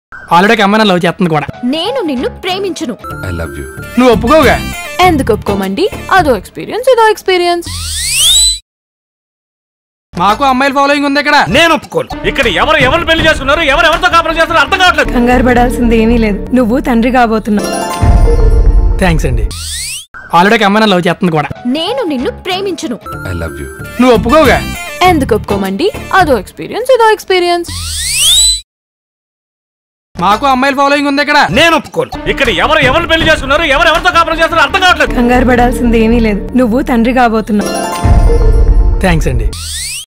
Already అమ్మాయి నన్ను love చేస్తుంది కూడా. నేను నిన్ను ప్రేమించును. I love you. నువ్వు ఒప్పుకోగా? ఎందుకు ఒప్పుకోమండి? అదో ఎక్స్పీరియన్స్ ఇదో ఎక్స్పీరియన్స్. మాకు అమ్మాయిల ఫాలోయింగ్ ఉంది ఇక్కడ. నేను ఒప్పుకోను. ఇక్కడ ఎవరు పెళ్లి చేసుకున్నారు, ఎవరితో కాపురం చేస్తున్నారు అర్థం కావట్లేదు. కంగారు పడాల్సింది ఏమీ లేదు, నువ్వు తండ్రి కాబోతున్నావు. థ్యాంక్స్ అండి. ఆల్రెడీ అమ్మాయి నన్ను లవ్ చేస్తుంది కూడా. నేను నిన్ను ప్రేమించును. I love you. నువ్వు ఒప్పుకోగా? ఎందుకు ఒప్పుకోమండి? అదో ఎక్స్పీరియన్స్ ఇదో ఎక్స్పీరియన్స్. మాకు అమ్మాయిల ఫాలోయింగ్ ఉంది ఇక్కడ. నేను ఒప్పుకోను. ఇక్కడ ఎవరు పెళ్లి చేసుకున్నారు, ఎవరితో కాపురం చేస్తున్నారు అర్థం కావట్లేదు. కంగారు పడాల్సింది ఏమీ లేదు, నువ్వు తండ్రి కాబోతున్నావు. థ్యాంక్స్ అండి.